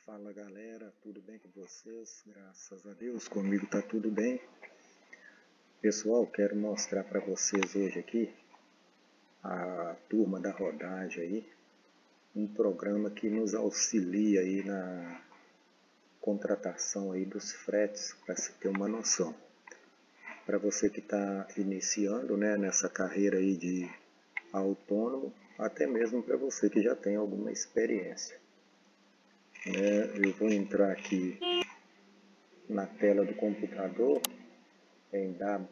Fala galera, tudo bem com vocês? Graças a Deus, comigo tá tudo bem. Pessoal, quero mostrar para vocês hoje aqui a turma da rodagem aí, um programa que nos auxilia aí na contratação aí dos fretes, para se ter uma noção. Para você que está iniciando, né, nessa carreira aí de autônomo, até mesmo para você que já tem alguma experiência. Eu vou entrar aqui na tela do computador em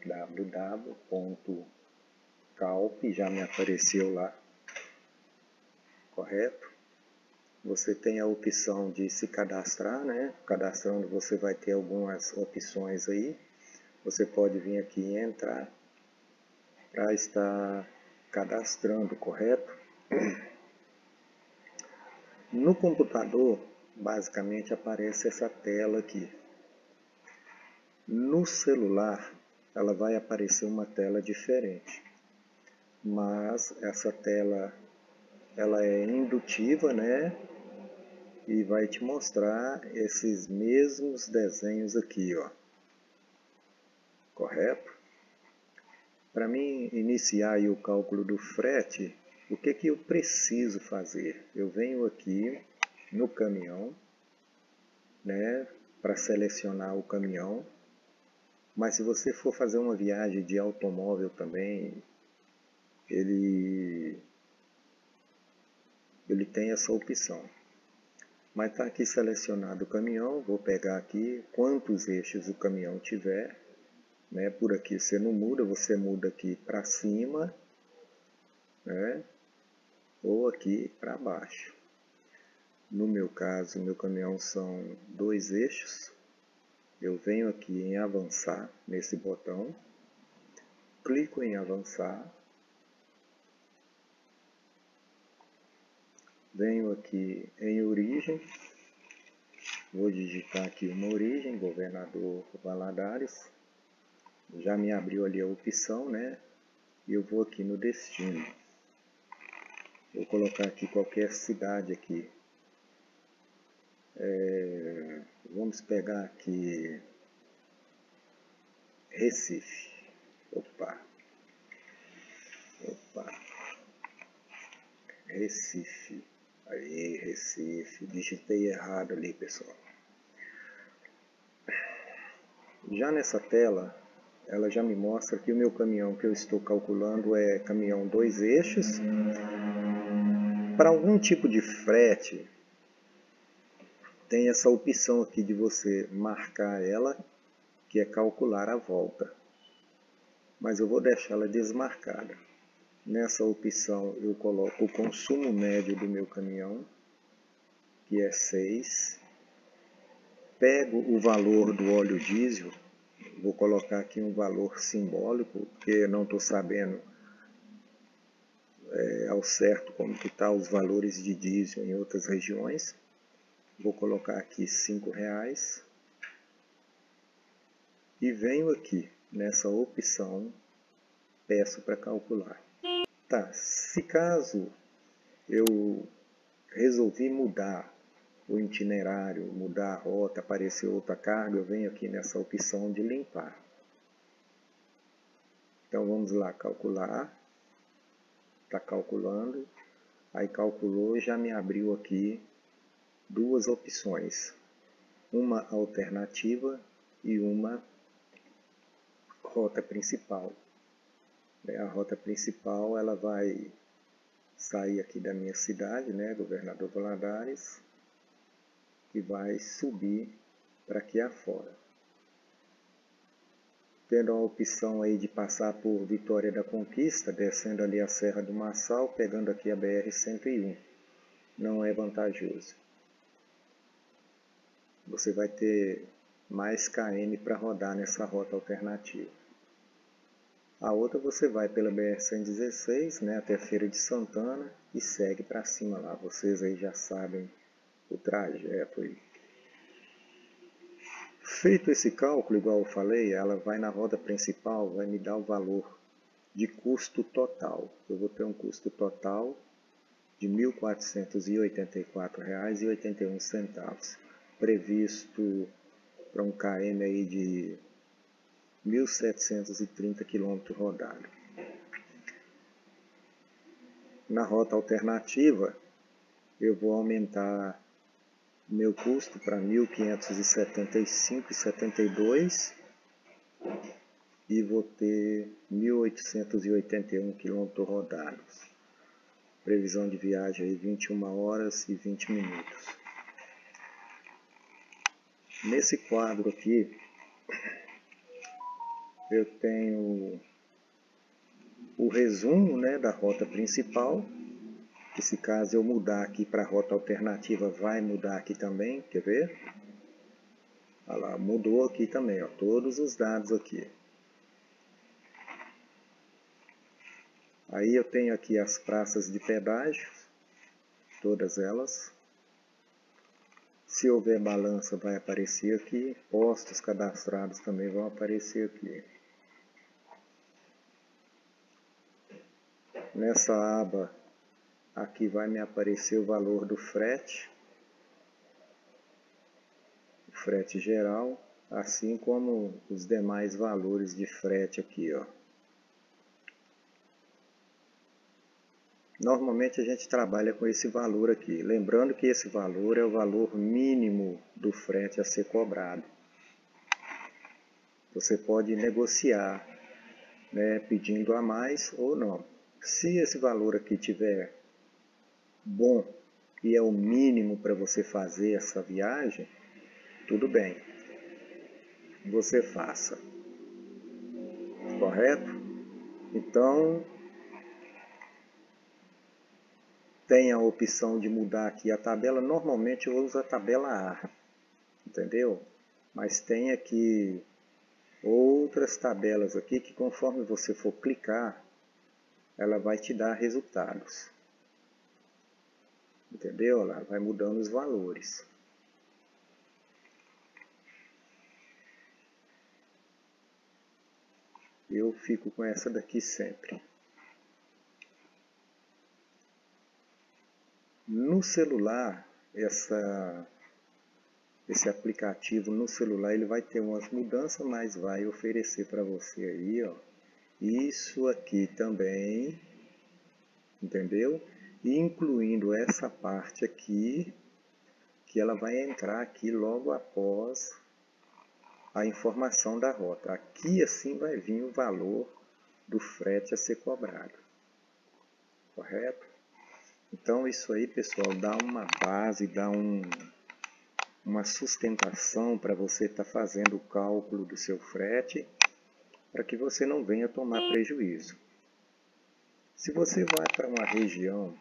www.calp, já me apareceu lá, correto? Você tem a opção de se cadastrar, né? Cadastrando você vai ter algumas opções aí. Você pode vir aqui e entrar para estar cadastrando, correto? No computador, basicamente aparece essa tela aqui. No celular, ela vai aparecer uma tela diferente, mas essa tela ela é indutiva, né? E vai te mostrar esses mesmos desenhos aqui, ó. Correto? Para mim iniciar aí o cálculo do frete, o que eu preciso fazer? Eu venho aqui no caminhão, né? Para selecionar o caminhão. Mas se você for fazer uma viagem de automóvel também, ele tem essa opção. Mas está aqui selecionado o caminhão, vou pegar aqui quantos eixos o caminhão tiver. Né? Por aqui você não muda, você muda aqui para cima, né? Ou aqui para baixo. No meu caso, meu caminhão são 2 eixos. Eu venho aqui em avançar, nesse botão, clico em avançar, venho aqui em origem, vou digitar aqui uma origem, Governador Valadares, já me abriu ali a opção, né? E eu vou aqui no destino, vou colocar aqui qualquer cidade aqui, vamos pegar aqui Recife. Opa, Recife. Aí, Recife. Digitei errado ali, pessoal. Já nessa tela, ela já me mostra que o meu caminhão que eu estou calculando é caminhão 2 eixos. Para algum tipo de frete, tem essa opção aqui de você marcar ela, que é calcular a volta. Mas eu vou deixá-la desmarcada. Nessa opção eu coloco o consumo médio do meu caminhão, que é 6. Pego o valor do óleo diesel, vou colocar aqui um valor simbólico, porque eu não estou sabendo ao certo como que está os valores de diesel em outras regiões. Vou colocar aqui R$5 e venho aqui nessa opção, peço para calcular. Tá, se caso eu resolvi mudar o itinerário, mudar a rota, aparecer outra carga, eu venho aqui nessa opção de limpar. Então vamos lá, calcular. Está calculando. Aí calculou, já me abriu aqui duas opções. Uma alternativa e uma rota principal. A rota principal ela vai sair aqui da minha cidade, né, Governador Valadares, e vai subir para aqui afora. Tendo a opção aí de passar por Vitória da Conquista, descendo ali a Serra do Marçal, pegando aqui a BR-101. Não é vantajoso. Você vai ter mais km para rodar nessa rota alternativa. A outra você vai pela BR-116, né, até Feira de Santana e segue para cima lá. Vocês aí já sabem o trajeto aí. Feito esse cálculo, igual eu falei, ela vai na roda principal, vai me dar o valor de custo total. Eu vou ter um custo total de R$ 1.484,81. previsto para um KM aí de 1.730 km rodado. Na rota alternativa, eu vou aumentar o meu custo para 1.575,72 e vou ter 1.881 km rodados. Previsão de viagem aí 21 horas e 20 minutos. Nesse quadro aqui, eu tenho o resumo, né, da rota principal. Se caso eu mudar aqui para a rota alternativa, vai mudar aqui também, quer ver? Olha lá, mudou aqui também, ó, todos os dados aqui. Aí eu tenho aqui as praças de pedágio, todas elas. Se houver balança vai aparecer aqui, postos cadastrados também vão aparecer aqui. Nessa aba aqui vai me aparecer o valor do frete, o frete geral, assim como os demais valores de frete aqui, ó. Normalmente a gente trabalha com esse valor aqui, lembrando que esse valor é o valor mínimo do frete a ser cobrado. Você pode negociar, né, pedindo a mais ou não. Se esse valor aqui tiver bom e é o mínimo para você fazer essa viagem, tudo bem, você faça, correto? Então, tem a opção de mudar aqui a tabela. Normalmente eu uso a tabela A, entendeu? Mas tem aqui outras tabelas aqui que conforme você for clicar, ela vai te dar resultados. Entendeu? Ela vai mudando os valores. Eu fico com essa daqui sempre. No celular, esse aplicativo no celular, ele vai ter umas mudanças, mas vai oferecer para você aí, ó, isso aqui também, entendeu? Incluindo essa parte aqui, que ela vai entrar aqui logo após a informação da rota. Aqui assim vai vir o valor do frete a ser cobrado, correto? Então isso aí, pessoal, dá uma base, dá uma sustentação para você estar fazendo o cálculo do seu frete, para que você não venha tomar prejuízo. Se você vai para uma região,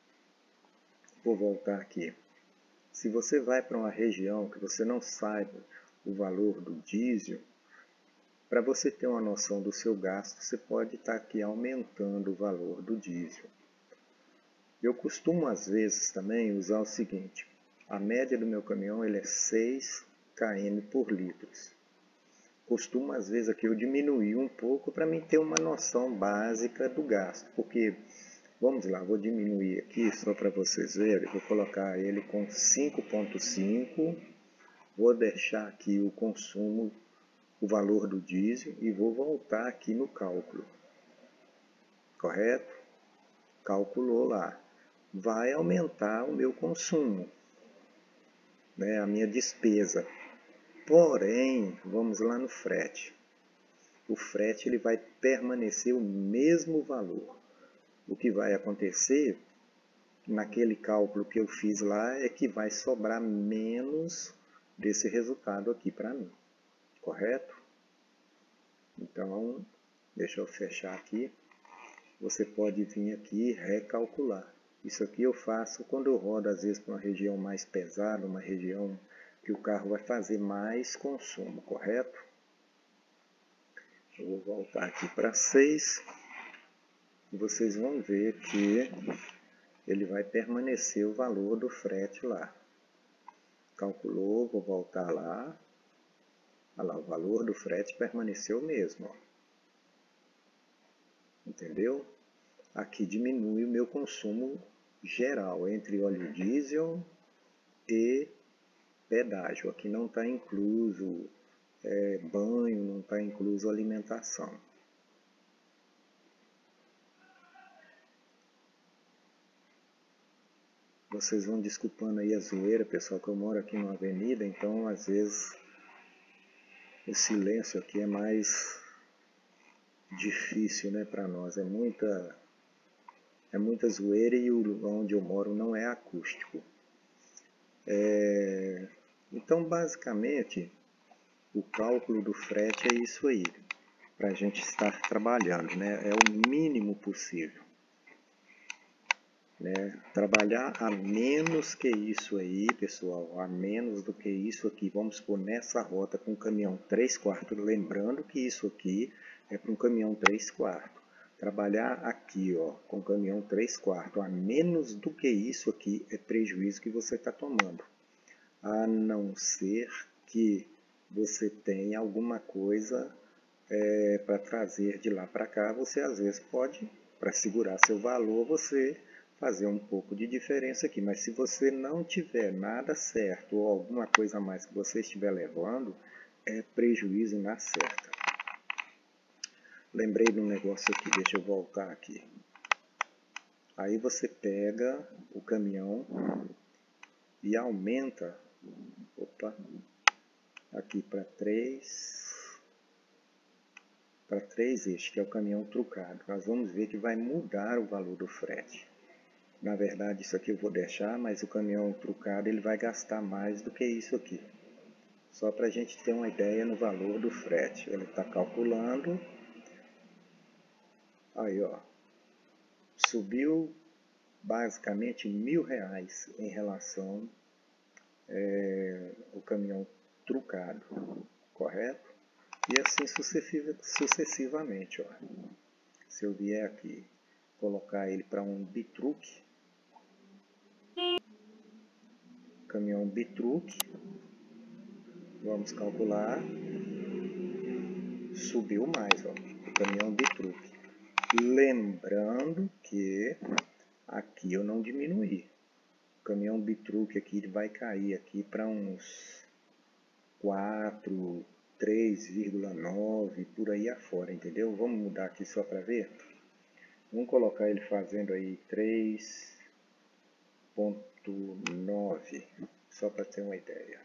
vou voltar aqui, se você vai para uma região que você não saiba o valor do diesel, para você ter uma noção do seu gasto, você pode estar aqui aumentando o valor do diesel. Eu costumo às vezes também usar o seguinte, a média do meu caminhão ele é 6 km por litro. Costumo às vezes aqui eu diminuir um pouco para mim ter uma noção básica do gasto, porque, vamos lá, vou diminuir aqui só para vocês verem, vou colocar ele com 5,5, vou deixar aqui o consumo, o valor do diesel e vou voltar aqui no cálculo, correto? Calculou lá, vai aumentar o meu consumo, né, a minha despesa. Porém, vamos lá no frete. O frete ele vai permanecer o mesmo valor. O que vai acontecer naquele cálculo que eu fiz lá é que vai sobrar menos desse resultado aqui para mim, correto? Então, deixa eu fechar aqui. Você pode vir aqui e recalcular. Isso aqui eu faço quando eu rodo às vezes para uma região mais pesada, uma região que o carro vai fazer mais consumo, correto? Eu vou voltar aqui para 6 e vocês vão ver que ele vai permanecer o valor do frete lá. Calculou, vou voltar lá. Olha lá, o valor do frete permaneceu o mesmo, ó. Entendeu? Aqui diminui o meu consumo geral entre óleo diesel e pedágio. Aqui não está incluso banho, não está incluso alimentação. Vocês vão desculpando aí a zoeira, pessoal, que eu moro aqui numa avenida, então às vezes o silêncio aqui é mais difícil, né, para nós. É muita zoeira e o lugar onde eu moro não é acústico. Então, basicamente, o cálculo do frete é isso aí, para a gente estar trabalhando, né? É o mínimo possível. Né? Trabalhar a menos que isso aí, pessoal, a menos do que isso aqui. Vamos supor, nessa rota com caminhão 3/4, lembrando que isso aqui é para um caminhão 3/4. Trabalhar aqui, ó, com caminhão 3/4, a menos do que isso aqui é prejuízo que você está tomando. A não ser que você tenha alguma coisa para trazer de lá para cá, você às vezes pode, para segurar seu valor, você fazer um pouco de diferença aqui. Mas se você não tiver nada certo ou alguma coisa a mais que você estiver levando, é prejuízo na certa. Lembrei de um negócio aqui, deixa eu voltar aqui. Aí você pega o caminhão e aumenta, aqui para 3 eixos, que é o caminhão trucado. Nós vamos ver que vai mudar o valor do frete. Na verdade, isso aqui eu vou deixar, mas o caminhão trucado ele vai gastar mais do que isso aqui. Só para a gente ter uma ideia no valor do frete. Ele está calculando. Aí, ó. Subiu basicamente R$1.000 em relação ao caminhão trucado. Correto? E assim sucessivamente. Ó. Se eu vier aqui colocar ele para um bitruck, caminhão bitruck, vamos calcular, subiu mais, ó, o caminhão bitruck. Lembrando que aqui eu não diminuí. O caminhão bitruck aqui ele vai cair aqui para uns 4, 3,9 por aí afora, entendeu? Vamos mudar aqui só para ver. Vamos colocar ele fazendo aí 3,9, só para ter uma ideia.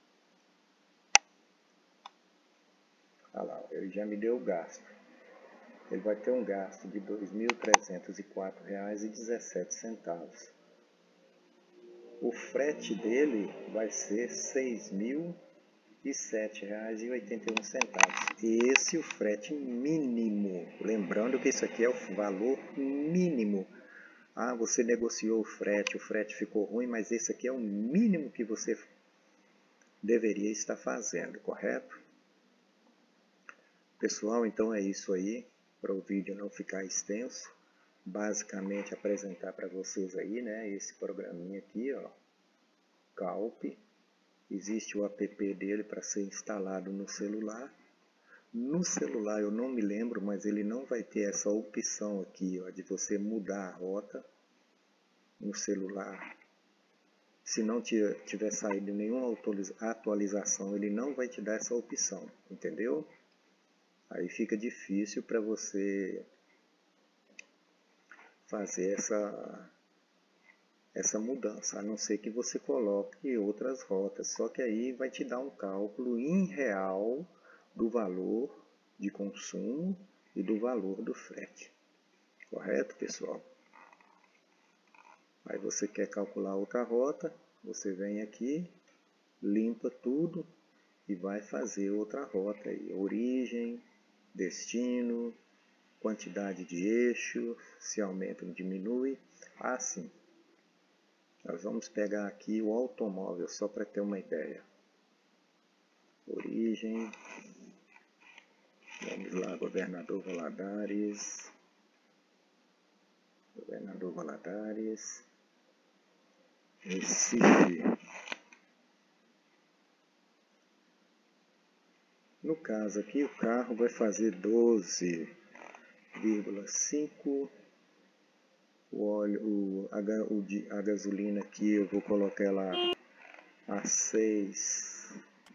Olha lá, ele já me deu o gasto. Ele vai ter um gasto de R$ 2.304,17. O frete dele vai ser R$ 6.007,81. Esse é o frete mínimo. Lembrando que isso aqui é o valor mínimo. Ah, você negociou o frete ficou ruim, mas esse aqui é o mínimo que você deveria estar fazendo, correto? Pessoal, então é isso aí, para o vídeo não ficar extenso. Basicamente apresentar para vocês aí, né, esse programinha aqui, ó, Calp. Existe o app dele para ser instalado no celular. No celular eu não me lembro, mas ele não vai ter essa opção aqui, ó, de você mudar a rota no celular. Se não tiver saído nenhuma atualização, ele não vai te dar essa opção, entendeu? Aí fica difícil para você fazer essa mudança, a não ser que você coloque outras rotas. Só que aí vai te dar um cálculo em real do valor de consumo e do valor do frete. Correto, pessoal? Aí você quer calcular outra rota, você vem aqui, limpa tudo e vai fazer outra rota aí. Origem, destino, quantidade de eixo, se aumenta ou diminui. Assim, nós vamos pegar aqui o automóvel, só para ter uma ideia. Origem, vamos lá, Governador Valadares, Recife. No caso aqui, o carro vai fazer 12,5. O óleo, a gasolina aqui eu vou colocar ela a 6.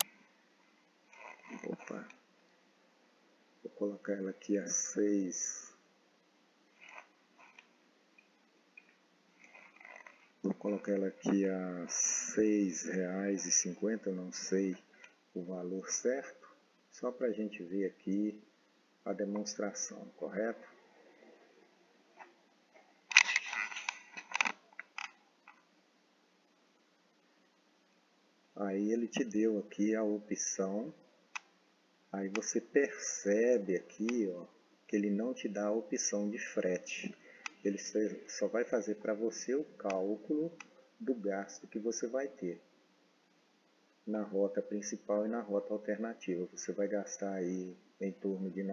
Opa, vou colocar ela aqui a 6. Vou colocar ela aqui a R$6,50, não sei o valor certo, só para a gente ver aqui a demonstração, correto? Aí ele te deu aqui a opção, aí você percebe aqui, ó, que ele não te dá a opção de frete. Ele só vai fazer para você o cálculo do gasto que você vai ter na rota principal e na rota alternativa. Você vai gastar aí em torno de R$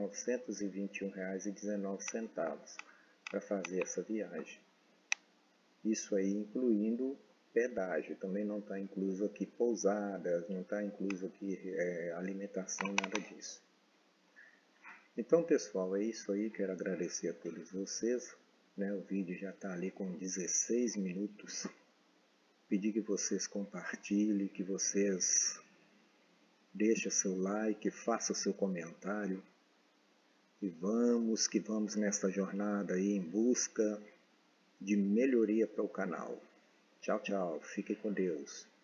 921,19 para fazer essa viagem. Isso aí incluindo pedágio, também não está incluso aqui pousadas, não está incluso aqui alimentação, nada disso. Então pessoal, é isso aí, quero agradecer a todos vocês, né? O vídeo já está ali com 16 minutos, pedir que vocês compartilhem, que vocês deixem seu like, façam seu comentário, e vamos nessa jornada aí em busca de melhoria para o canal. Tchau, tchau. Fiquem com Deus.